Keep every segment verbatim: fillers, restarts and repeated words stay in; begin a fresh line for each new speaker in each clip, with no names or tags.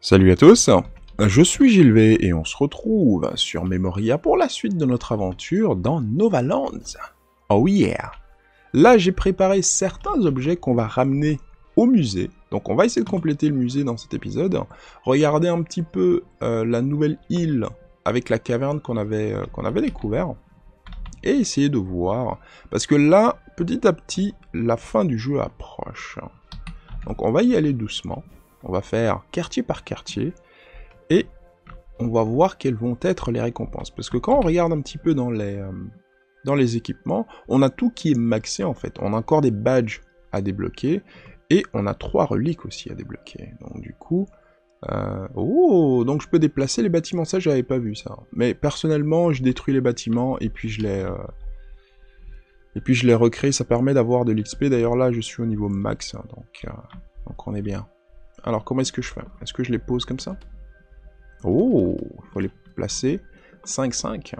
Salut à tous, je suis Gilles et on se retrouve sur Memoria pour la suite de notre aventure dans Novalands. Oh yeah! Là j'ai préparé certains objets qu'on va ramener au musée, donc on va essayer de compléter le musée dans cet épisode. Regarder un petit peu euh, la nouvelle île avec la caverne qu'on avait, euh, qu'on avait découvert. Et essayer de voir, parce que là, petit à petit, la fin du jeu approche. Donc on va y aller doucement. On va faire quartier par quartier, et on va voir quelles vont être les récompenses. Parce que quand on regarde un petit peu dans les, euh, dans les équipements, on a tout qui est maxé en fait. On a encore des badges à débloquer, et on a trois reliques aussi à débloquer. Donc du coup... Euh... Oh, donc je peux déplacer les bâtiments, ça j'avais pas vu ça. Mais personnellement, je détruis les bâtiments, et puis je les... Euh... Et puis je les recrée, ça permet d'avoir de l'X P. D'ailleurs là, je suis au niveau max, hein, donc, euh... donc on est bien. Alors, comment est-ce que je fais? Est-ce que je les pose comme ça? Oh, il faut les placer. cinq cinq.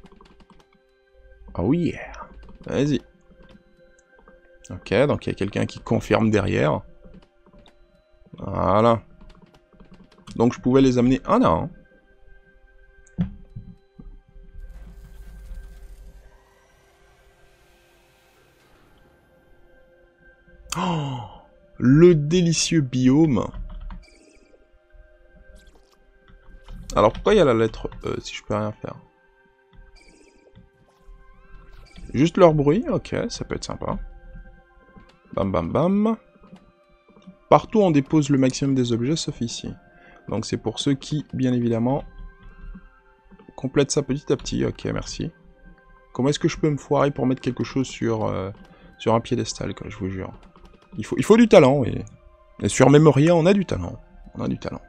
Oh yeah. Vas-y. Ok, donc il y a quelqu'un qui confirme derrière. Voilà. Donc je pouvais les amener un à un. Oh, le délicieux biome. Alors pourquoi il y a la lettre E si je peux rien faire? Juste leur bruit, ok, ça peut être sympa. Bam bam bam. Partout on dépose le maximum des objets sauf ici. Donc c'est pour ceux qui, bien évidemment, complètent ça petit à petit. Ok, merci. Comment est-ce que je peux me foirer pour mettre quelque chose sur, euh, sur un piédestal, quoi, je vous jure. Il faut, il faut du talent, et, et sur Memoria, on a du talent. On a du talent.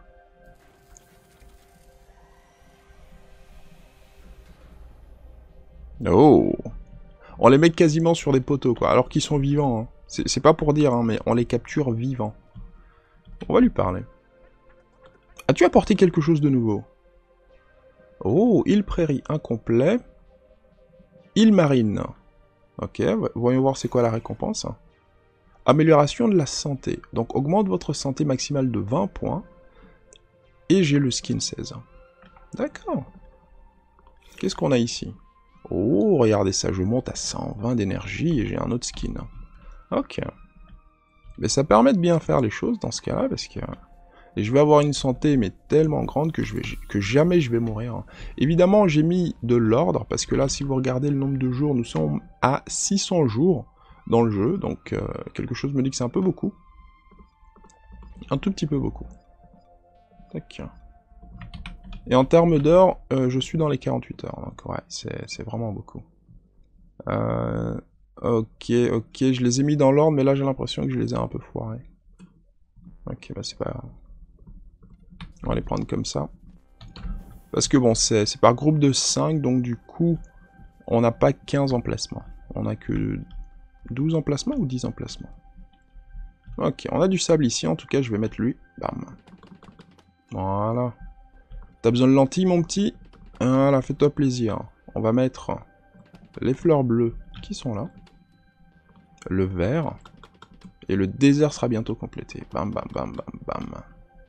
Oh! On les met quasiment sur des poteaux, quoi, alors qu'ils sont vivants. Hein. C'est pas pour dire, hein, mais on les capture vivants. On va lui parler. As-tu apporté quelque chose de nouveau? Oh, île prairie incomplet. Île marine. Ok, voyons voir c'est quoi la récompense. Amélioration de la santé. Donc augmente votre santé maximale de vingt points. Et j'ai le skin seize. D'accord. Qu'est-ce qu'on a ici? Oh, regardez ça, je monte à cent vingt d'énergie et j'ai un autre skin. Ok. Mais ça permet de bien faire les choses dans ce cas-là, parce que... Et je vais avoir une santé, mais tellement grande que, je vais, que jamais je vais mourir. Évidemment, j'ai mis de l'ordre, parce que là, si vous regardez le nombre de jours, nous sommes à six cents jours dans le jeu, donc euh, quelque chose me dit que c'est un peu beaucoup. Un tout petit peu beaucoup. Tac. Et en termes d'heures, euh, je suis dans les quarante-huit heures, donc ouais, c'est vraiment beaucoup. Euh, ok, ok, je les ai mis dans l'ordre, mais là j'ai l'impression que je les ai un peu foirés. Ok, bah c'est pas grave. On va les prendre comme ça. Parce que bon, c'est par groupe de cinq, donc du coup, on n'a pas quinze emplacements. On n'a que douze emplacements ou dix emplacements. Ok, on a du sable ici, en tout cas, je vais mettre lui. Bam. Voilà. T'as besoin de lentilles, mon petit? Voilà, fais-toi plaisir. On va mettre les fleurs bleues qui sont là. Le vert. Et le désert sera bientôt complété. Bam, bam, bam, bam, bam.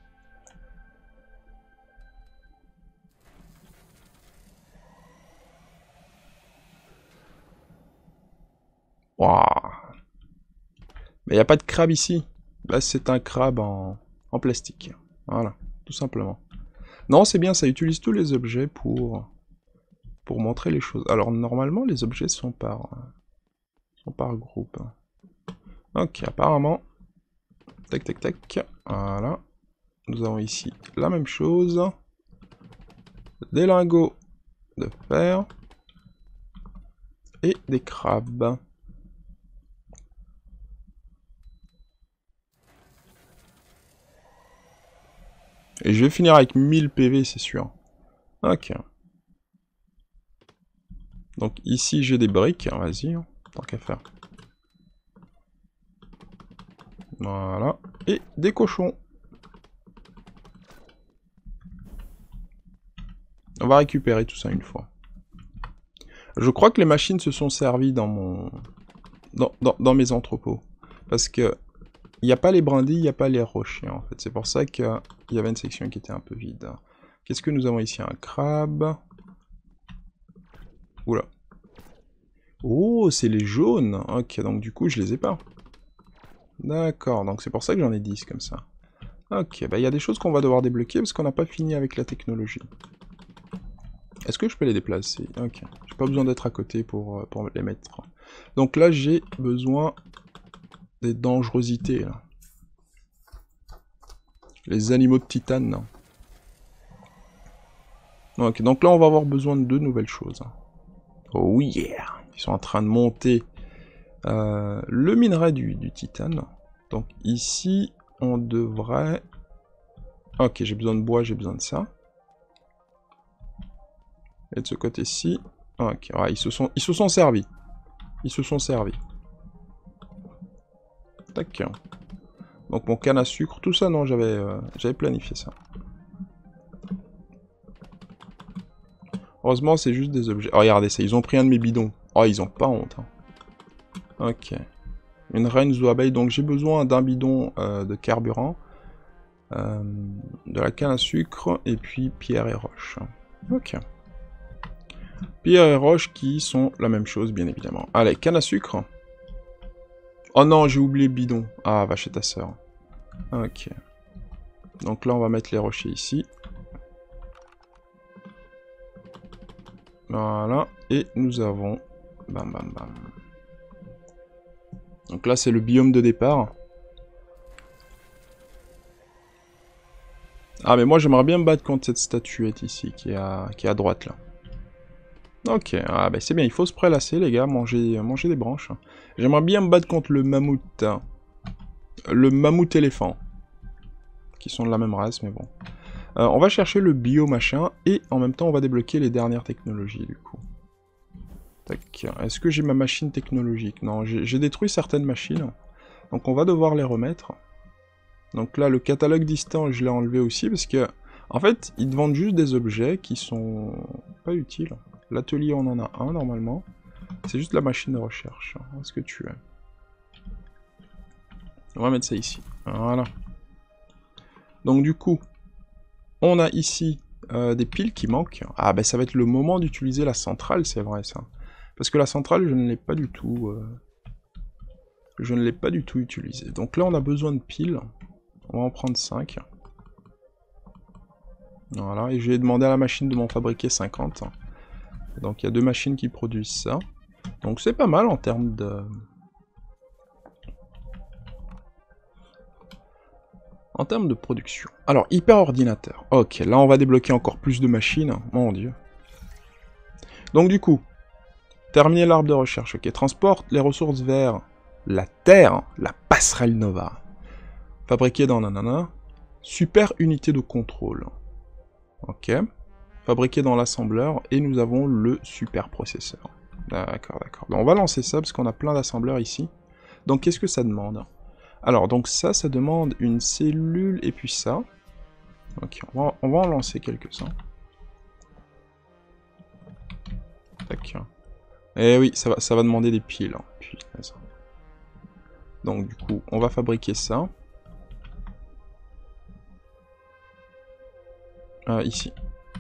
Waouh. Mais il n'y a pas de crabe ici. Là, c'est un crabe en, en plastique. Voilà, tout simplement. Non, c'est bien, ça utilise tous les objets pour, pour montrer les choses. Alors, normalement, les objets sont par, sont par groupe. Ok, apparemment. Tac, tac, tac. Voilà. Nous avons ici la même chose. Des lingots de fer. Et des crabes. Et je vais finir avec mille P V, c'est sûr. Ok. Donc ici, j'ai des briques. Vas-y, tant qu'à faire. Voilà. Et des cochons. On va récupérer tout ça une fois. Je crois que les machines se sont servies dans mon... Dans, dans, dans mes entrepôts. Parce que... Il n'y a pas les brindilles, il n'y a pas les rochers, en fait. C'est pour ça qu'il il y avait une section qui était un peu vide. Qu'est-ce que nous avons ici? Un crabe. Oula. Oh, c'est les jaunes. Ok, donc du coup, je les ai pas. D'accord, donc c'est pour ça que j'en ai dix comme ça. Ok, bah il y a des choses qu'on va devoir débloquer parce qu'on n'a pas fini avec la technologie. Est-ce que je peux les déplacer? Ok, j'ai pas besoin d'être à côté pour, pour les mettre. Donc là, j'ai besoin des dangerosités, là. Les animaux de titane. Ok, donc là, on va avoir besoin de deux nouvelles choses. Oh yeah! Ils sont en train de monter euh, le minerai du, du titane. Donc ici, on devrait... Ok, j'ai besoin de bois, j'ai besoin de ça. Et de ce côté-ci... Ok, ouais, ils se sont, ils se sont servis. Ils se sont servis. Tac. Donc mon canne à sucre, tout ça, non, j'avais euh, j'avais planifié ça. Heureusement, c'est juste des objets. Oh, regardez ça, ils ont pris un de mes bidons. Oh, ils ont pas honte. Hein. Ok. Une reine zoo abeille, donc j'ai besoin d'un bidon euh, de carburant, euh, de la canne à sucre, et puis pierre et roche. Ok. Pierre et roche qui sont la même chose, bien évidemment. Allez, canne à sucre. Oh non, j'ai oublié le bidon. Ah, va chez ta sœur. Ok. Donc là, on va mettre les rochers ici. Voilà. Et nous avons... Bam, bam, bam. Donc là, c'est le biome de départ. Ah, mais moi, j'aimerais bien me battre contre cette statuette ici, qui est à, qui est à droite, là. Ok, ah bah c'est bien, il faut se prélasser, les gars, manger, manger des branches. J'aimerais bien me battre contre le mammouth. Le mammouth éléphant. Qui sont de la même race, mais bon. Euh, on va chercher le bio machin, et en même temps, on va débloquer les dernières technologies, du coup. Tac. Est-ce que j'ai ma machine technologique? Non, j'ai détruit certaines machines. Donc on va devoir les remettre. Donc là, le catalogue distant, je l'ai enlevé aussi, parce que... En fait, ils te vendent juste des objets qui sont pas utiles. L'atelier, on en a un, normalement. C'est juste la machine de recherche. Est-ce que tu es? On va mettre ça ici. Voilà. Donc du coup, on a ici euh, des piles qui manquent. Ah ben ça va être le moment d'utiliser la centrale, c'est vrai ça. Parce que la centrale, je ne l'ai pas du tout... Euh... Je ne l'ai pas du tout utilisée. Donc là, on a besoin de piles. On va en prendre cinq. Voilà, et je vais demander à la machine de m'en fabriquer cinquante. Donc il y a deux machines qui produisent ça. Donc c'est pas mal en termes de... En termes de production. Alors, hyper ordinateur. Ok, là on va débloquer encore plus de machines. Mon dieu. Donc du coup, terminer l'arbre de recherche. Ok, transporte les ressources vers la Terre, la passerelle Nova. Fabriqué dans nanana. Super unité de contrôle. Ok. Fabriqué dans l'assembleur. Et nous avons le super processeur. D'accord, d'accord. On va lancer ça parce qu'on a plein d'assembleurs ici. Donc qu'est-ce que ça demande? Alors, donc ça, ça demande une cellule et puis ça. Ok, on va, on va en lancer quelques-uns. Tac. Eh oui, ça va, ça va demander des piles. Hein. Putain. Donc du coup, on va fabriquer ça. Euh, ici.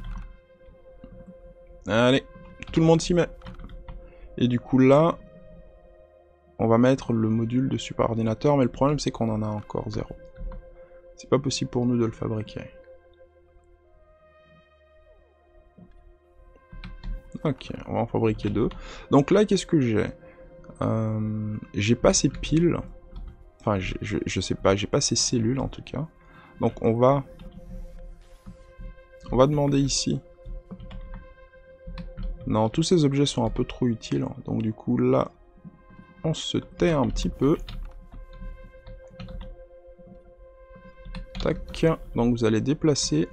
Allez, tout le monde s'y met. Et du coup là, on va mettre le module de super ordinateur, mais le problème c'est qu'on en a encore zéro. C'est pas possible pour nous de le fabriquer. Ok, on va en fabriquer deux. Donc là, qu'est-ce que j'ai? euh, J'ai pas ces piles. Enfin, je, je sais pas, j'ai pas ces cellules en tout cas. Donc on va... On va demander ici. Non, tous ces objets sont un peu trop utiles. Donc du coup là, on se tait un petit peu. Tac. Donc vous allez déplacer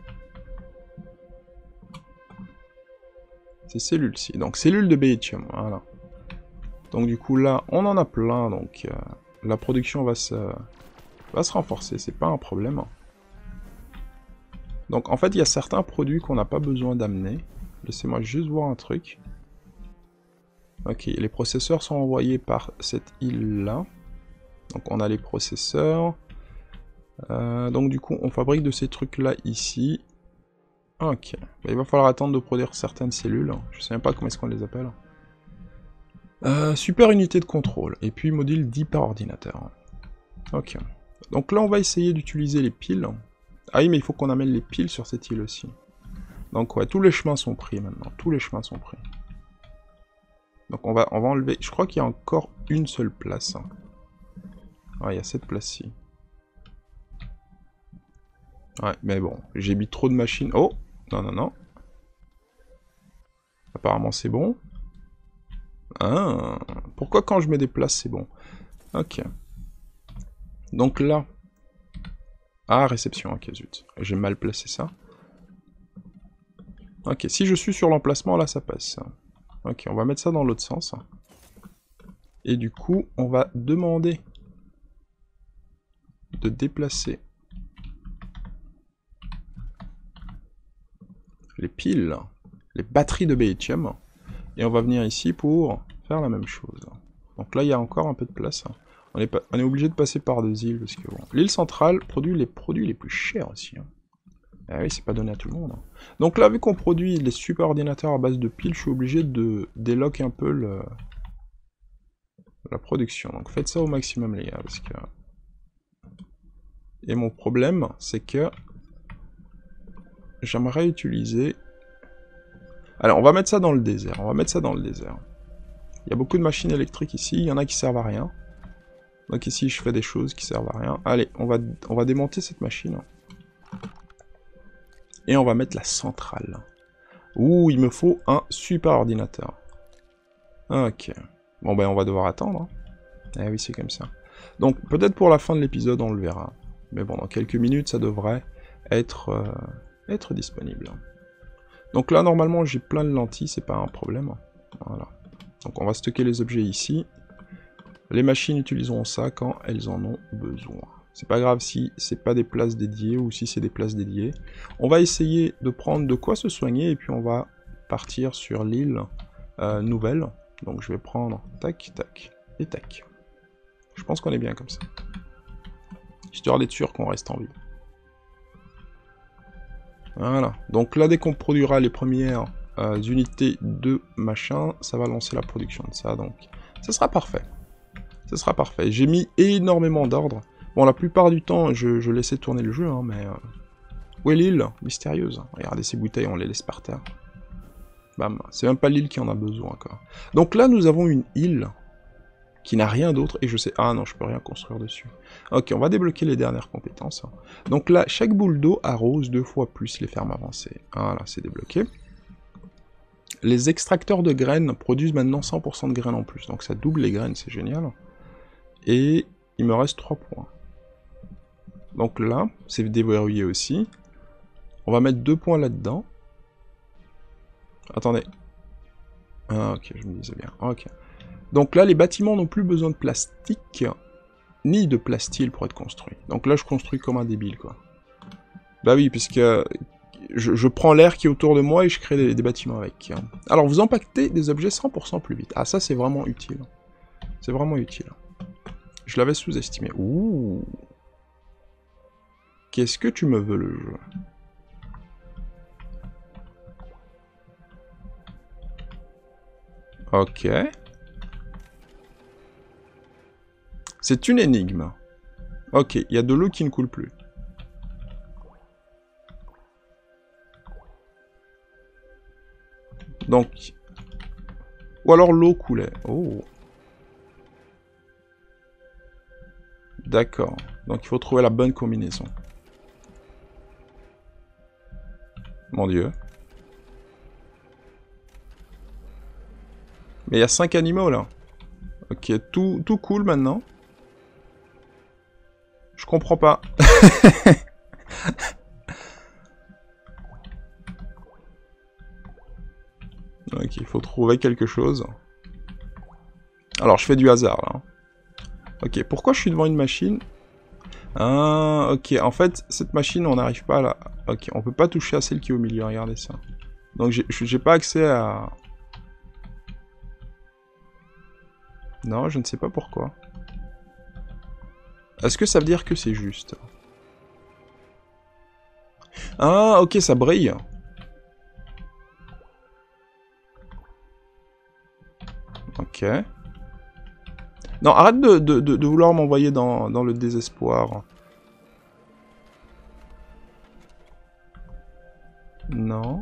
ces cellules-ci. Donc cellules de Beitium, voilà. Donc du coup là, on en a plein. Donc euh, la production va se, va se renforcer, c'est pas un problème. Donc en fait, il y a certains produits qu'on n'a pas besoin d'amener. Laissez-moi juste voir un truc. Ok, les processeurs sont envoyés par cette île-là. Donc on a les processeurs. Euh, donc du coup, on fabrique de ces trucs-là ici. Ok. Bah, il va falloir attendre de produire certaines cellules. Je sais même pas comment est-ce qu'on les appelle. Euh, super unité de contrôle. Et puis module d'hyper-ordinateur. Ok. Donc là, on va essayer d'utiliser les piles. Ah oui, mais il faut qu'on amène les piles sur cette île aussi. Donc ouais, tous les chemins sont pris maintenant. Tous les chemins sont pris. Donc on va, on va enlever... Je crois qu'il y a encore une seule place. Ah, il y a cette place-ci. Ouais, mais bon, j'ai mis trop de machines. Oh! Non, non, non. Apparemment, c'est bon. Ah, pourquoi quand je mets des places, c'est bon? Ok. Donc là... Ah, réception, ok, zut. J'ai mal placé ça. Ok, si je suis sur l'emplacement, là, ça passe. Ok, on va mettre ça dans l'autre sens. Et du coup, on va demander de déplacer les piles, les batteries de lithium. Et on va venir ici pour faire la même chose. Donc là, il y a encore un peu de place. On est, pas, on est obligé de passer par deux îles, parce que bon, l'île centrale produit les produits les plus chers aussi. Hein. Ah oui, c'est pas donné à tout le monde. Hein. Donc là, vu qu'on produit les super ordinateurs à base de piles, je suis obligé de délock un peu le... la production. Donc faites ça au maximum, les gars, parce que... Et mon problème, c'est que... j'aimerais utiliser... Alors, on va mettre ça dans le désert. On va mettre ça dans le désert. Il y a beaucoup de machines électriques ici. Il y en a qui servent à rien. Donc ici, je fais des choses qui servent à rien. Allez, on va, on va démonter cette machine. Et on va mettre la centrale. Ouh, il me faut un super ordinateur. Ok. Bon, ben, on va devoir attendre. Eh oui, c'est comme ça. Donc, peut-être pour la fin de l'épisode, on le verra. Mais bon, dans quelques minutes, ça devrait être, euh, être disponible. Donc là, normalement, j'ai plein de lentilles, c'est pas un problème. Voilà. Donc on va stocker les objets ici. Les machines utiliseront ça quand elles en ont besoin. C'est pas grave si c'est pas des places dédiées ou si c'est des places dédiées. On va essayer de prendre de quoi se soigner et puis on va partir sur l'île euh, nouvelle. Donc je vais prendre tac, tac et tac. Je pense qu'on est bien comme ça. Histoire d'être sûr qu'on reste en vie. Voilà. Donc là, dès qu'on produira les premières euh, unités de machin, ça va lancer la production de ça. Donc ça sera parfait. Ça sera parfait. J'ai mis énormément d'ordre. Bon, la plupart du temps, je, je laissais tourner le jeu, hein, mais... Euh... Où est l'île mystérieuse? Regardez ces bouteilles, on les laisse par terre. Bam. C'est même pas l'île qui en a besoin, quoi. Donc là, nous avons une île qui n'a rien d'autre, et je sais... Ah non, je peux rien construire dessus. Ok, on va débloquer les dernières compétences. Donc là, chaque boule d'eau arrose deux fois plus les fermes avancées. Voilà, c'est débloqué. Les extracteurs de graines produisent maintenant cent pour cent de graines en plus, donc ça double les graines, c'est génial. Et il me reste trois points. Donc là, c'est déverrouillé aussi. On va mettre deux points là-dedans. Attendez. Ah, ok, je me disais bien. Ok. Donc là, les bâtiments n'ont plus besoin de plastique, ni de plastile pour être construits. Donc là, je construis comme un débile, quoi. Bah oui, puisque je, je prends l'air qui est autour de moi et je crée des, des bâtiments avec. Alors, vous empaquetez des objets cent pour cent plus vite. Ah, ça, c'est vraiment utile. C'est vraiment utile. Je l'avais sous-estimé. Ouh. Qu'est-ce que tu me veux, le jeu? Ok. C'est une énigme. Ok, il y a de l'eau qui ne coule plus. Donc... Ou alors l'eau coulait. Oh. D'accord. Donc il faut trouver la bonne combinaison. Mon Dieu. Mais il y a cinq animaux là. Ok, tout, tout cool maintenant. Je comprends pas. Ok, il faut trouver quelque chose. Alors, je fais du hasard, là. Ok, pourquoi je suis devant une machine? Ah, ok, en fait, cette machine, on n'arrive pas à la... Ok, on peut pas toucher à celle qui est au milieu, regardez ça. Donc, j'ai pas accès à... Non, je ne sais pas pourquoi. Est-ce que ça veut dire que c'est juste? Ah, ok, ça brille. Ok. Non, arrête de, de, de, de vouloir m'envoyer dans, dans le désespoir. Non.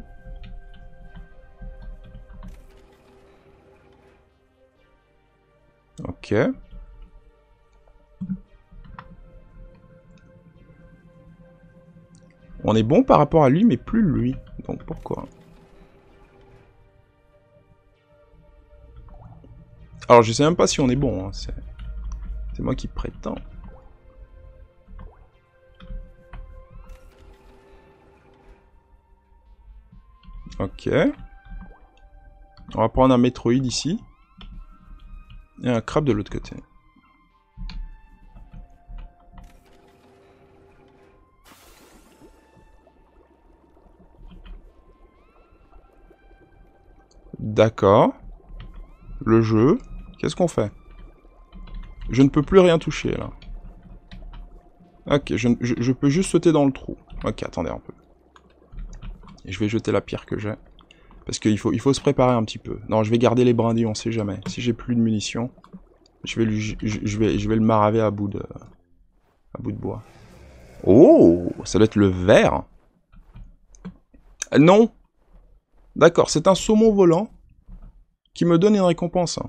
Ok. On est bon par rapport à lui, mais plus lui. Donc pourquoi? Alors je sais même pas si on est bon. Hein. C'est moi qui prétends. Ok. On va prendre un Metroid ici. Et un crabe de l'autre côté. D'accord. Le jeu. Qu'est-ce qu'on fait? Je ne peux plus rien toucher, là. Ok, je, je, je peux juste sauter dans le trou. Ok, attendez un peu. Et je vais jeter la pierre que j'ai. Parce qu'il faut, il faut se préparer un petit peu. Non, je vais garder les brindilles, on sait jamais. Si j'ai plus de munitions, je vais, lui, je, je, vais, je vais le maraver à bout de, à bout de bois. Oh, ça doit être le verre. Non. D'accord, c'est un saumon volant qui me donne une récompense.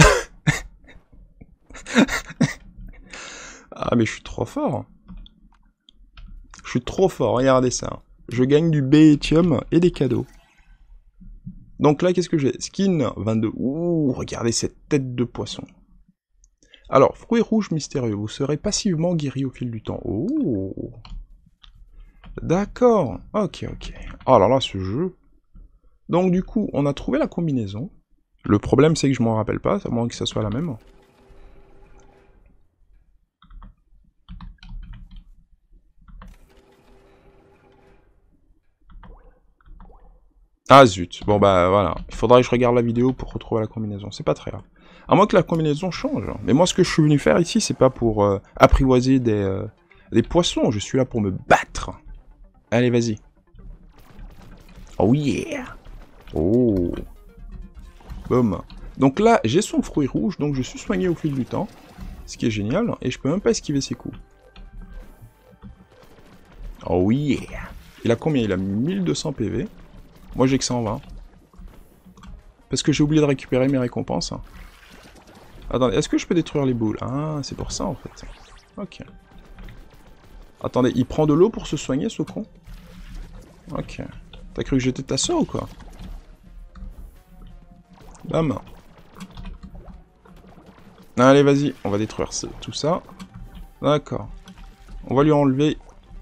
Ah, mais je suis trop fort. Je suis trop fort, regardez ça. Je gagne du Bétium et des cadeaux. Donc là, qu'est-ce que j'ai? Skin vingt-deux. Ouh, regardez cette tête de poisson. Alors, fruit rouge mystérieux. Vous serez passivement guéri au fil du temps. Oh. D'accord. Ok, ok. Oh là là, ce jeu. Donc du coup, on a trouvé la combinaison. Le problème, c'est que je m'en rappelle pas, à moins que ça soit la même. Ah zut, bon bah voilà, il faudra que je regarde la vidéo pour retrouver la combinaison, c'est pas très grave. À moins que la combinaison change. Mais moi ce que je suis venu faire ici, c'est pas pour euh, apprivoiser des, euh, des poissons, je suis là pour me battre. Allez, vas-y. Oh yeah. Oh. Boum. Donc là, j'ai son fruit rouge, donc je suis soigné au fil du temps. Ce qui est génial, et je peux même pas esquiver ses coups. Oh yeah. Il a combien? Il a mille deux cents P V. Moi j'ai que cent vingt. Parce que j'ai oublié de récupérer mes récompenses. Attendez, est-ce que je peux détruire les boules? Ah, c'est pour ça en fait. Ok. Attendez, il prend de l'eau pour se soigner ce con? Ok. T'as cru que j'étais ta soeur ou quoi? Bam. Allez, vas-y, on va détruire tout ça. D'accord. On va lui enlever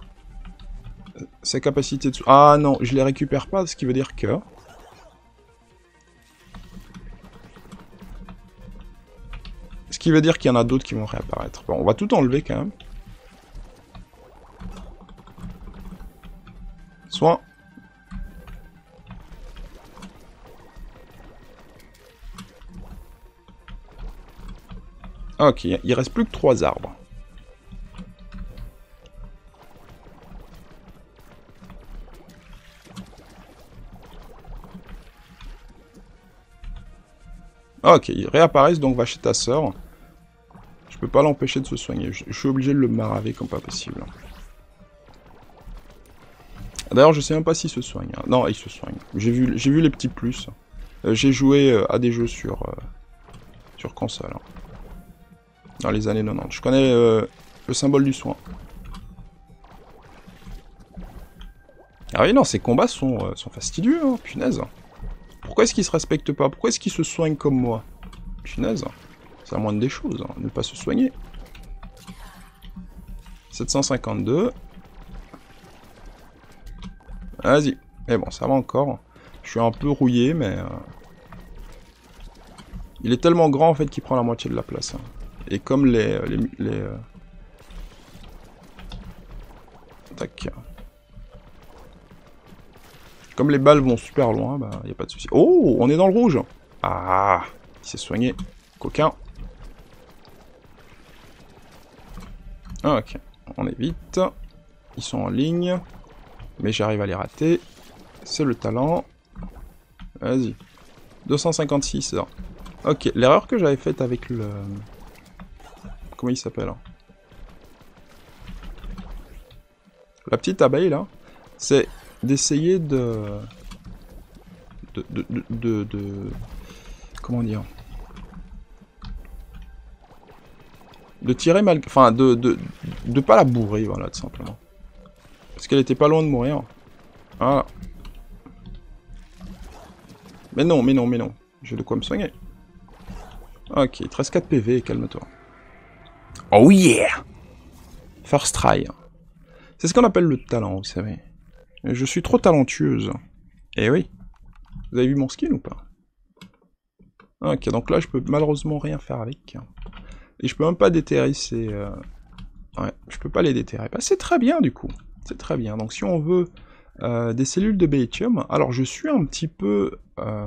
sa capacité de... Ah non, je les récupère pas, ce qui veut dire que... Ce qui veut dire qu'il y en a d'autres qui vont réapparaître. Bon, on va tout enlever quand même. Soin. Ok, il reste plus que trois arbres. Ok, ils réapparaissent, donc va chez ta sœur. Je peux pas l'empêcher de se soigner. Je, je suis obligé de le maraver comme pas possible. D'ailleurs, je sais même pas s'il se soigne. Non, il se soigne. J'ai vu, j'ai vu les petits plus. Euh, j'ai joué euh, à des jeux sur, euh, sur console. Hein. Dans les années quatre-vingt-dix. Je connais euh, le symbole du soin. Ah oui, non, ces combats sont, euh, sont fastidieux, hein, punaise. Pourquoi est-ce qu'ils se respectent pas? Pourquoi est-ce qu'ils se soignent comme moi? Punaise. C'est la moindre des choses, hein, ne pas se soigner. sept cent cinquante-deux. Vas-y. Mais bon, ça va encore. Je suis un peu rouillé, mais... Euh... Il est tellement grand, en fait, qu'il prend la moitié de la place. Hein. Et comme les... les, les euh... Tac. Comme les balles vont super loin, bah, y a pas de souci. Oh, on est dans le rouge. Ah, il s'est soigné. Coquin. Ah, ok. On évite. Ils sont en ligne. Mais j'arrive à les rater. C'est le talent. Vas-y. deux cent cinquante-six. Non. Ok, l'erreur que j'avais faite avec le... Comment il s'appelle hein? La petite abeille, là, c'est d'essayer de... De, de, de, de, de... Comment dire? De tirer mal... Enfin, de, de, de pas la bourrer, voilà, tout simplement. Parce qu'elle était pas loin de mourir. Voilà. Mais non, mais non, mais non. J'ai de quoi me soigner. Ok, il te reste quatre P V, calme-toi. Oh yeah! First try. C'est ce qu'on appelle le talent, vous savez. Je suis trop talentueuse. Eh oui. Vous avez vu mon skin ou pas? Ok, donc là, je peux malheureusement rien faire avec. Et je peux même pas déterrer ces... Euh... Ouais, je peux pas les déterrer. Bah, c'est très bien, du coup. C'est très bien. Donc, si on veut euh, des cellules de Bétium... Alors, je suis un petit peu... Euh...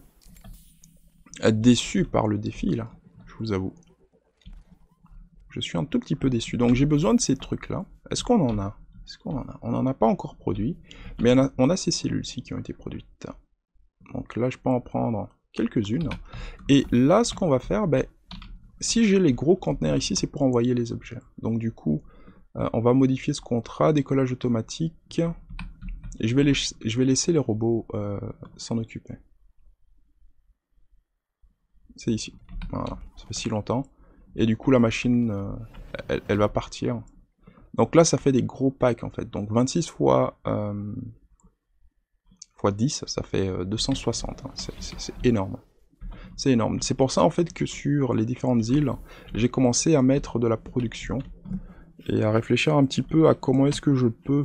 déçu par le défi, là. Je vous avoue. Je suis un tout petit peu déçu. Donc, j'ai besoin de ces trucs-là. Est-ce qu'on en a? Est-ce qu'on en a? On n'en a pas encore produit. Mais on a, on a ces cellules-ci qui ont été produites. Donc là, je peux en prendre quelques-unes. Et là, ce qu'on va faire, ben, si j'ai les gros conteneurs ici, c'est pour envoyer les objets. Donc du coup, euh, on va modifier ce contrat, décollage automatique. Et je vais, les, je vais laisser les robots euh, s'en occuper. C'est ici. Voilà, ça fait si longtemps. Et du coup, la machine, euh, elle, elle va partir. Donc là, ça fait des gros packs, en fait. Donc vingt-six fois... Euh, fois dix, ça fait euh, deux cent soixante. Hein. C'est énorme. C'est énorme. C'est pour ça, en fait, que sur les différentes îles, j'ai commencé à mettre de la production. Et à réfléchir un petit peu à comment est-ce que je peux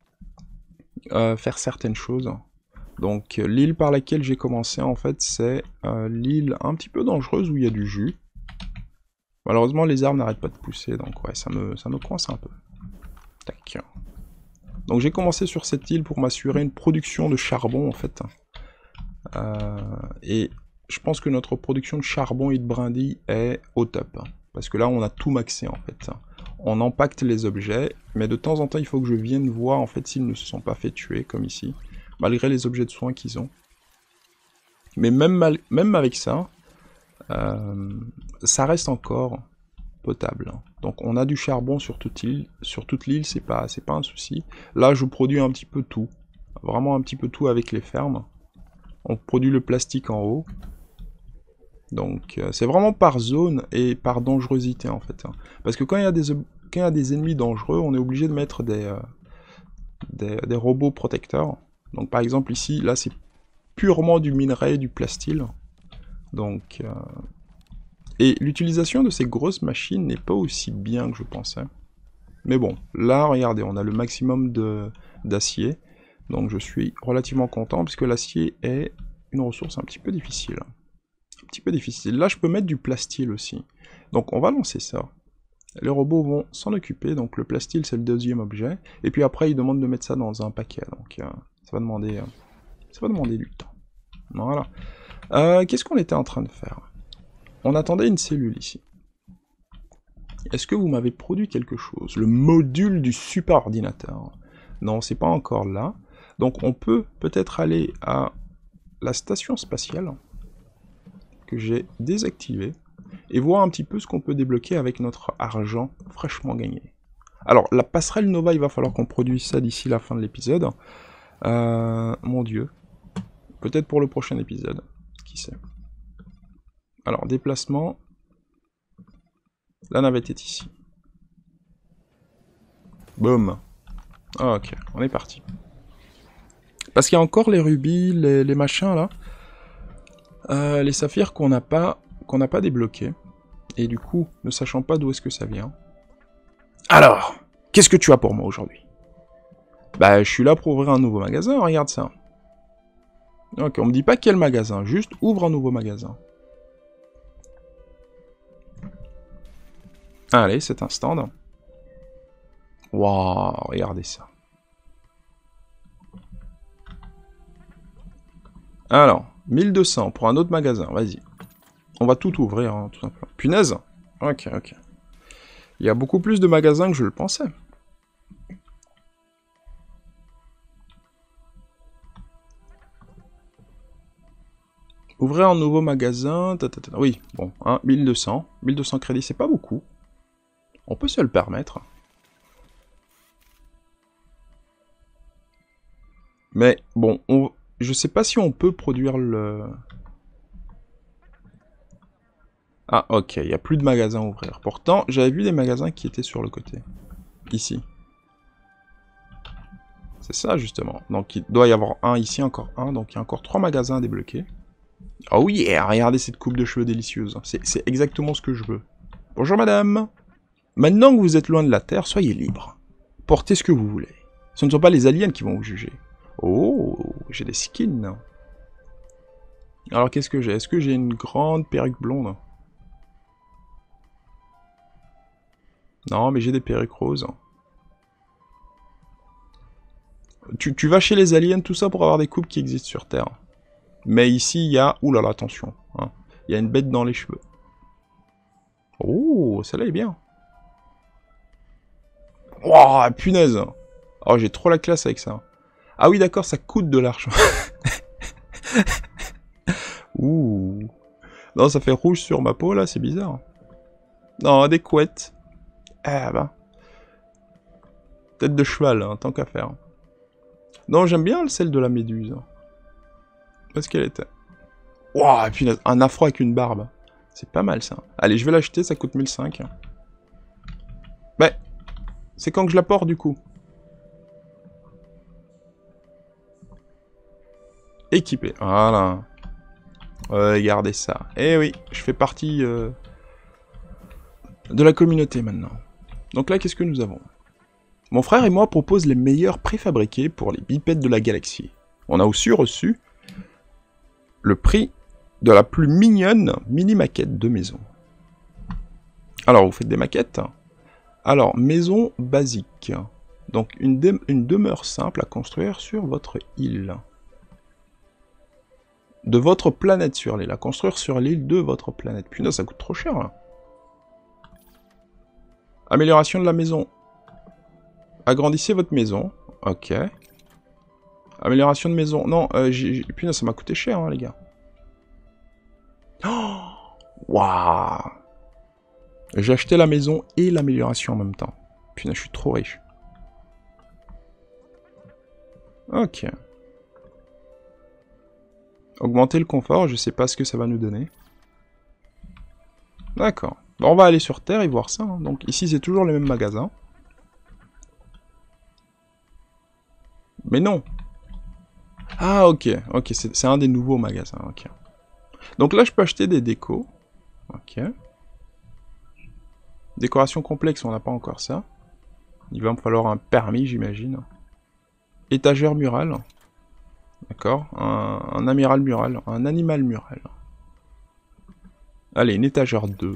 euh, faire certaines choses. Donc, l'île par laquelle j'ai commencé, en fait, c'est euh, l'île un petit peu dangereuse où il y a du jus. Malheureusement, les arbres n'arrêtent pas de pousser, donc ouais, ça me, ça me coince un peu. Tac. Donc j'ai commencé sur cette île pour m'assurer une production de charbon, en fait. Euh, et je pense que notre production de charbon et de brindilles est au top. Parce que là, on a tout maxé, en fait. On empacte les objets, mais de temps en temps, il faut que je vienne voir, en fait, s'ils ne se sont pas fait tuer, comme ici. Malgré les objets de soins qu'ils ont. Mais même, mal, même avec ça, euh, ça reste encore potable. Donc on a du charbon sur toute l'île, sur toute l'île, c'est pas, c'est pas un souci. Là, je produis un petit peu tout. Vraiment un petit peu tout avec les fermes. On produit le plastique en haut. Donc euh, c'est vraiment par zone et par dangerosité, en fait. Parce que quand il y a des, quand il y a des ennemis dangereux, on est obligé de mettre des, euh, des, des robots protecteurs. Donc par exemple ici, là c'est purement du minerai, du plastil. Donc... Euh... Et l'utilisation de ces grosses machines n'est pas aussi bien que je pensais. Mais bon, là, regardez, on a le maximum d'acier. Donc je suis relativement content, puisque l'acier est une ressource un petit peu difficile. Un petit peu difficile. Là, je peux mettre du plastil aussi. Donc on va lancer ça. Les robots vont s'en occuper. Donc le plastil, c'est le deuxième objet. Et puis après, ils demandent de mettre ça dans un paquet. Donc euh, ça va demander, euh, ça va demander du temps. Voilà. Euh, Qu'est-ce qu'on était en train de faire? On attendait une cellule ici. Est-ce que vous m'avez produit quelque chose? Le module du super ordinateur. Non, c'est pas encore là. Donc on peut peut-être aller à la station spatiale que j'ai désactivée et voir un petit peu ce qu'on peut débloquer avec notre argent fraîchement gagné. Alors, la passerelle Nova, il va falloir qu'on produise ça d'ici la fin de l'épisode. Euh, mon Dieu. Peut-être pour le prochain épisode. Qui sait. Alors, déplacement. La navette est ici. Boum. Ah, ok, on est parti. Parce qu'il y a encore les rubis, les, les machins là. Euh, les saphirs qu'on n'a pas, qu'on n'a pas débloqués. Et du coup, ne sachant pas d'où est-ce que ça vient. Alors, qu'est-ce que tu as pour moi aujourd'hui? Bah, je suis là pour ouvrir un nouveau magasin, regarde ça. Ok, on me dit pas quel magasin, juste ouvre un nouveau magasin. Allez, c'est un stand. Waouh, regardez ça. Alors, mille deux cents pour un autre magasin, vas-y. On va tout ouvrir, hein, tout simplement. Punaise. Ok, ok. Il y a beaucoup plus de magasins que je le pensais. Ouvrir un nouveau magasin. Tatata. Oui, bon, hein, mille deux cents. mille deux cents crédits, c'est pas beaucoup. On peut se le permettre. Mais bon, on... je sais pas si on peut produire le... Ah, ok, il n'y a plus de magasins à ouvrir. Pourtant, j'avais vu des magasins qui étaient sur le côté. Ici. C'est ça, justement. Donc, il doit y avoir un ici, encore un. Donc, il y a encore trois magasins à débloquer. Oh oui, yeah, regardez cette coupe de cheveux délicieuse. C'est exactement ce que je veux. Bonjour, madame. Maintenant que vous êtes loin de la Terre, soyez libre. Portez ce que vous voulez. Ce ne sont pas les aliens qui vont vous juger. Oh, j'ai des skins. Alors, qu'est-ce que j'ai? Est-ce que j'ai une grande perruque blonde? Non, mais j'ai des perruques roses. Tu, tu vas chez les aliens, tout ça, pour avoir des coupes qui existent sur Terre. Mais ici, il y a... Ouh là là, attention. Hein. Il y a une bête dans les cheveux. Oh, celle-là est bien. Wouah, punaise. Oh, j'ai trop la classe avec ça. Ah oui, d'accord, ça coûte de l'argent. Ouh. Non, ça fait rouge sur ma peau, là, c'est bizarre. Non, des couettes. Ah bah. Tête de cheval, hein, tant qu'à faire. Non, j'aime bien celle de la méduse. Parce qu'elle était... Wouah, et puis un afro avec une barbe. C'est pas mal, ça. Allez, je vais l'acheter, ça coûte mille cinq. Mais, c'est quand que je la porte, du coup. Équipé, voilà. Regardez ça. Eh oui, je fais partie euh, de la communauté, maintenant. Donc là, qu'est-ce que nous avons? Mon frère et moi proposent les meilleurs préfabriqués pour les bipèdes de la galaxie. On a aussi reçu le prix de la plus mignonne mini-maquette de maison. Alors, vous faites des maquettes? Alors, maison basique. Donc, une, de une demeure simple à construire sur votre île. De votre planète sur l'île. À construire sur l'île de votre planète. Putain, ça coûte trop cher, là. Amélioration de la maison. Agrandissez votre maison. Ok. Amélioration de maison. Non, euh, putain, ça m'a coûté cher, hein, les gars. Oh, waouh. J'ai acheté la maison et l'amélioration en même temps. Putain, je suis trop riche. Ok. Augmenter le confort, je sais pas ce que ça va nous donner. D'accord. Bon, on va aller sur Terre et voir ça. Hein. Donc ici, c'est toujours les mêmes magasins. Mais non. Ah, ok. Ok, c'est un des nouveaux magasins. Ok. Donc là, je peux acheter des décos. Ok. Décoration complexe, on n'a pas encore ça. Il va me falloir un permis, j'imagine. Étagère murale. D'accord. Un, un amiral mural. Un animal mural. Allez, une étagère deux.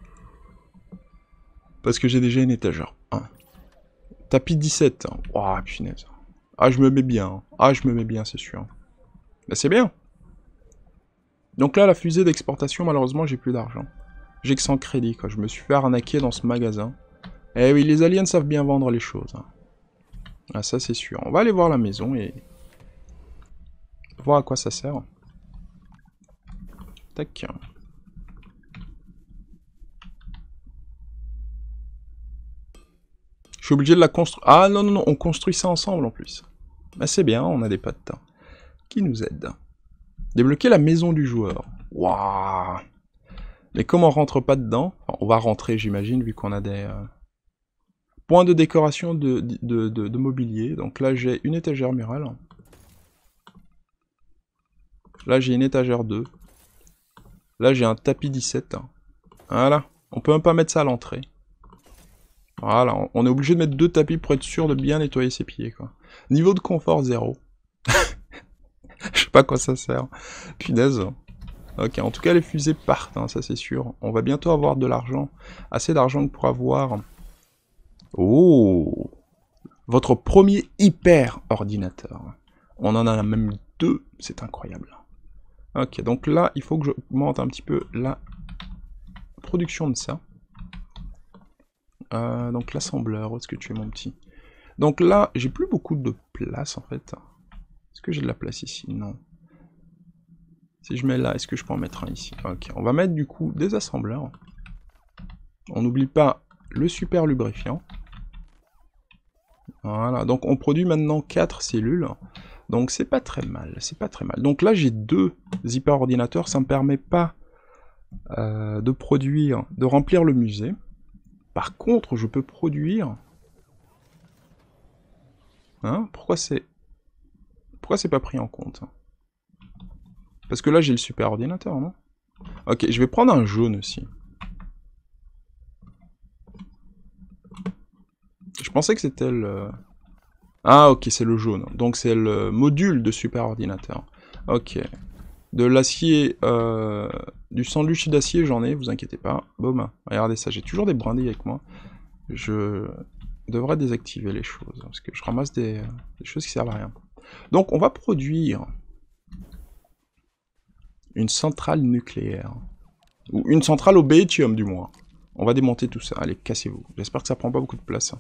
Parce que j'ai déjà une étagère un. Tapis dix-sept. Ouah, oh, punaise. Ah, je me mets bien. Ah, je me mets bien, c'est sûr. Bah, c'est bien. Donc là, la fusée d'exportation, malheureusement, j'ai plus d'argent. J'ai que cent crédits, quoi. Je me suis fait arnaquer dans ce magasin. Eh oui, les aliens savent bien vendre les choses. Hein. Ah, ça, c'est sûr. On va aller voir la maison et... voir à quoi ça sert. Tac. Je suis obligé de la construire. Ah non, non, non, on construit ça ensemble en plus. Bah c'est bien, on a des potes qui nous aident. Débloquer la maison du joueur. Waouh. Mais comme on rentre pas dedans, enfin, on va rentrer j'imagine vu qu'on a des euh, points de décoration de, de, de, de mobilier. Donc là j'ai une étagère murale. Là j'ai une étagère deux. Là j'ai un tapis dix-sept. Voilà. On peut même pas mettre ça à l'entrée. Voilà, on est obligé de mettre deux tapis pour être sûr de bien nettoyer ses pieds, quoi. Niveau de confort, zéro. Je sais pas à quoi ça sert. Punaise. Ok, en tout cas, les fusées partent, hein, ça c'est sûr. On va bientôt avoir de l'argent. Assez d'argent pour avoir... Oh, votre premier hyper-ordinateur. On en a même deux, c'est incroyable. Ok, donc là, il faut que j'augmente un petit peu la production de ça. Euh, donc l'assembleur, où est-ce que tu es mon petit? Donc là, j'ai plus beaucoup de place en fait. Est-ce que j'ai de la place ici? Non. Si je mets là, est-ce que je peux en mettre un ici? Ok, on va mettre du coup des assembleurs. On n'oublie pas le super lubrifiant. Voilà, donc on produit maintenant quatre cellules. Donc c'est pas très mal, c'est pas très mal. Donc là j'ai deux hyper-ordinateurs, ça me permet pas euh, de produire, de remplir le musée. Par contre, je peux produire... Hein? Pourquoi c'est... Pourquoi c'est pas pris en compte? Parce que là j'ai le super-ordinateur, non? Ok, je vais prendre un jaune aussi. Je pensais que c'était le... Ah ok, c'est le jaune. Donc c'est le module de super-ordinateur. Ok. De l'acier... Euh... Du sandwich d'acier, j'en ai, vous inquiétez pas. Boum. Regardez ça, j'ai toujours des brindilles avec moi. Je devrais désactiver les choses, parce que je ramasse des, des choses qui servent à rien. Donc on va produire une centrale nucléaire. Ou une centrale au bétium, du moins. On va démonter tout ça. Allez, cassez-vous. J'espère que ça prend pas beaucoup de place.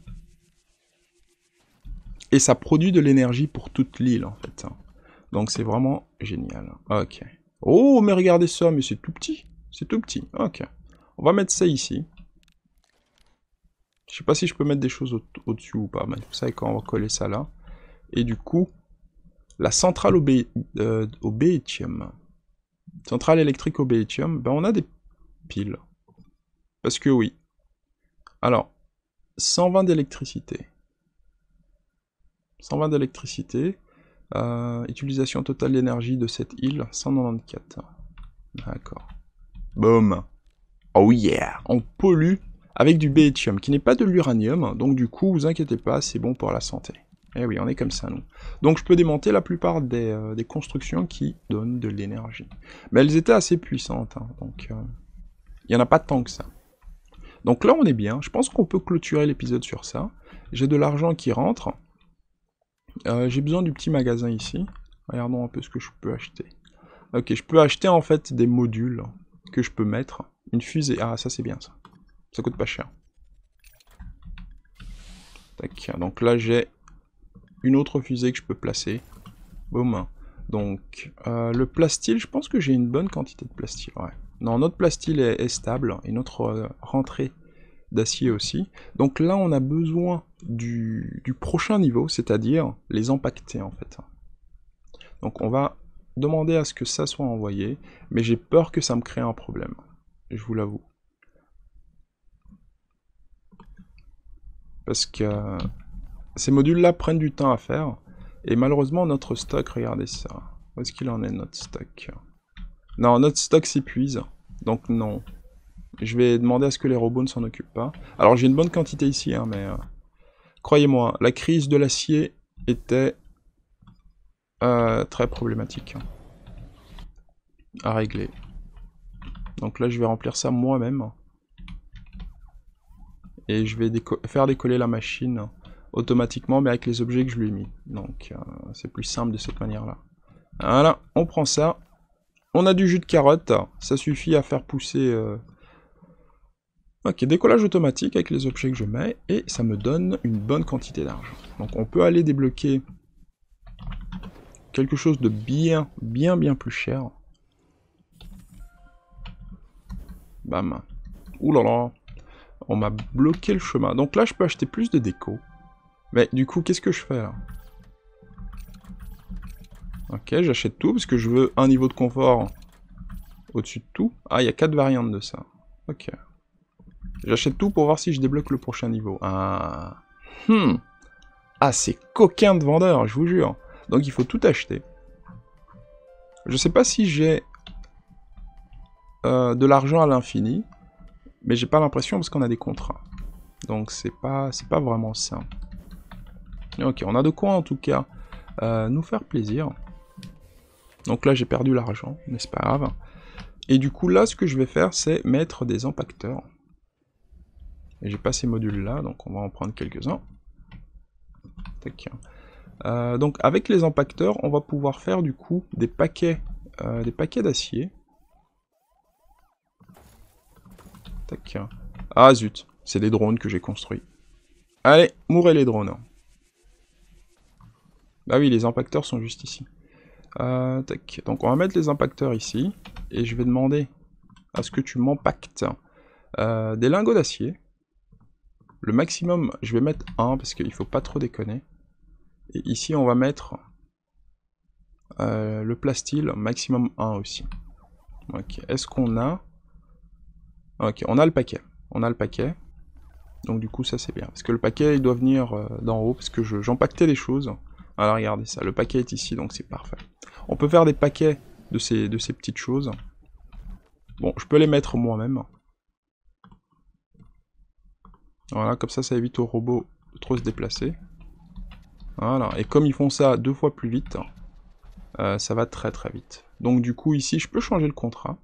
Et ça produit de l'énergie pour toute l'île, en fait. Donc c'est vraiment génial. Ok. Oh, mais regardez ça, mais c'est tout petit. C'est tout petit. Ok. On va mettre ça ici. Je sais pas si je peux mettre des choses au-dessus ou pas. Mais vous savez quand on va coller ça là. Et du coup, la centrale au, bé euh, au bétium. Centrale électrique au bétium, ben on a des piles. Parce que oui. Alors, cent vingt d'électricité. cent vingt d'électricité. Euh, utilisation totale d'énergie de cette île, cent quatre-vingt-quatorze. D'accord. Boum. Oh yeah. On pollue avec du bétium, qui n'est pas de l'uranium. Donc du coup, vous inquiétez pas, c'est bon pour la santé. Eh oui, on est comme ça, nous. Donc je peux démonter la plupart des, euh, des constructions qui donnent de l'énergie. Mais elles étaient assez puissantes, hein, donc il euh, n'y en a pas tant que ça. Donc là, on est bien. Je pense qu'on peut clôturer l'épisode sur ça. J'ai de l'argent qui rentre. Euh, J'ai besoin du petit magasin ici. Regardons un peu ce que je peux acheter. Ok, je peux acheter en fait des modules que je peux mettre. Une fusée. Ah, ça c'est bien ça. Ça coûte pas cher. Tac. Donc là, j'ai une autre fusée que je peux placer. Boum. Donc, euh, le plastil, je pense que j'ai une bonne quantité de plastil. Ouais. Non, notre plastil est, est stable. Et notre euh, rentrée d'acier aussi. Donc là, on a besoin du, du prochain niveau, c'est-à-dire les empaqueter en fait. Donc on va demander à ce que ça soit envoyé, mais j'ai peur que ça me crée un problème. Je vous l'avoue. Parce que euh, ces modules-là prennent du temps à faire. Et malheureusement, notre stock, regardez ça. Où est-ce qu'il en est, notre stock? Non, notre stock s'épuise. Donc non. Je vais demander à ce que les robots ne s'en occupent pas. Alors j'ai une bonne quantité ici, hein, mais... Euh, croyez-moi, la crise de l'acier était euh, très problématique à régler. Donc là, je vais remplir ça moi-même. Et je vais déco faire décoller la machine automatiquement, mais avec les objets que je lui ai mis. Donc euh, c'est plus simple de cette manière-là. Voilà, on prend ça. On a du jus de carotte. Ça suffit à faire pousser... Euh, Ok, décollage automatique avec les objets que je mets, et ça me donne une bonne quantité d'argent. Donc on peut aller débloquer quelque chose de bien, bien, bien plus cher. Bam. Ouh là là. On m'a bloqué le chemin. Donc là, je peux acheter plus de déco. Mais du coup, qu'est-ce que je fais là? Ok, j'achète tout, parce que je veux un niveau de confort au-dessus de tout. Ah, il y a quatre variantes de ça. Ok. J'achète tout pour voir si je débloque le prochain niveau. Ah, hmm. Ah, c'est coquin de vendeur, je vous jure. Donc il faut tout acheter. Je sais pas si j'ai euh, de l'argent à l'infini, mais j'ai pas l'impression parce qu'on a des contrats. Donc c'est pas, c'est pas vraiment ça. Ok, on a de quoi en tout cas euh, nous faire plaisir. Donc là j'ai perdu l'argent, mais c'est pas grave. Et du coup là ce que je vais faire c'est mettre des empaqueteurs. Et j'ai pas ces modules là, donc on va en prendre quelques-uns. Euh, donc avec les empaqueteurs, on va pouvoir faire du coup des paquets, euh, des paquets d'acier. Tac. Ah zut, c'est des drones que j'ai construits. Allez, mourrez les drones. Bah oui, les empaqueteurs sont juste ici. Euh, tac. Donc on va mettre les impacteurs ici. Et je vais demander à ce que tu m'empactes euh, des lingots d'acier. Le maximum, je vais mettre un parce qu'il ne faut pas trop déconner. Et ici on va mettre euh, le plastil maximum un aussi. Ok. Est-ce qu'on a... Ok, on a le paquet. On a le paquet. Donc du coup ça c'est bien. Parce que le paquet il doit venir euh, d'en haut. Parce que j'empaquetais les choses. Alors regardez ça. Le paquet est ici donc c'est parfait. On peut faire des paquets de ces, de ces petites choses. Bon, je peux les mettre moi-même. Voilà, comme ça, ça évite aux robots de trop se déplacer. Voilà, et comme ils font ça deux fois plus vite, euh, ça va très très vite. Donc du coup, ici, je peux changer le contrat.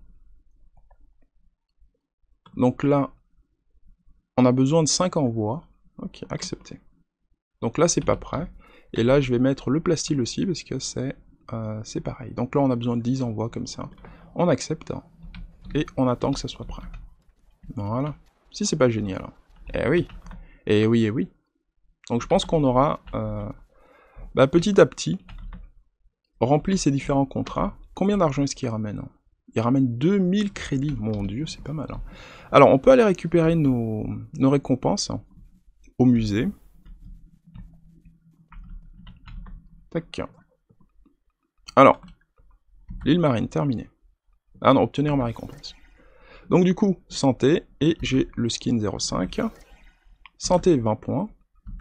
Donc là, on a besoin de cinq envois. Ok, accepté. Donc là, c'est pas prêt. Et là, je vais mettre le plastil aussi, parce que c'est euh, c'est pareil. Donc là, on a besoin de dix envois comme ça. On accepte. Et on attend que ça soit prêt. Voilà. Si c'est pas génial. Eh oui. Eh oui, eh oui. Donc je pense qu'on aura, euh, bah, petit à petit, rempli ces différents contrats. Combien d'argent est-ce qu'il ramène? Il ramène deux mille crédits. Mon dieu, c'est pas mal. Hein. Alors, on peut aller récupérer nos, nos récompenses hein, au musée. Tac. Alors, l'île marine, terminée. Ah non, obtenir ma récompense. Donc du coup, santé, et j'ai le skin zéro cinq. Santé, vingt points.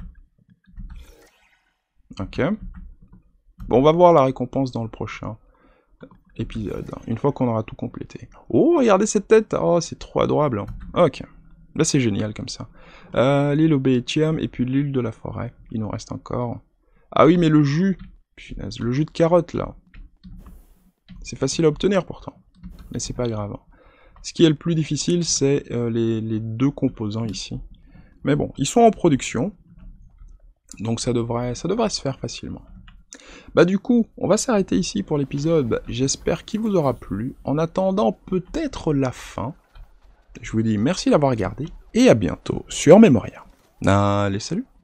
Ok. Bon, on va voir la récompense dans le prochain épisode, une fois qu'on aura tout complété. Oh, regardez cette tête. Oh, c'est trop adorable. Ok. Là, c'est génial comme ça. Euh, l'île au Bétium, et puis l'île de la forêt. Il nous reste encore. Ah oui, mais le jus. Punaise, le jus de carotte, là. C'est facile à obtenir, pourtant. Mais c'est pas grave. Ce qui est le plus difficile, c'est euh, les, les deux composants ici. Mais bon, ils sont en production. Donc ça devrait, ça devrait se faire facilement. Bah du coup, on va s'arrêter ici pour l'épisode. J'espère qu'il vous aura plu. En attendant peut-être la fin, je vous dis merci d'avoir regardé. Et à bientôt sur Memoria. Allez, salut!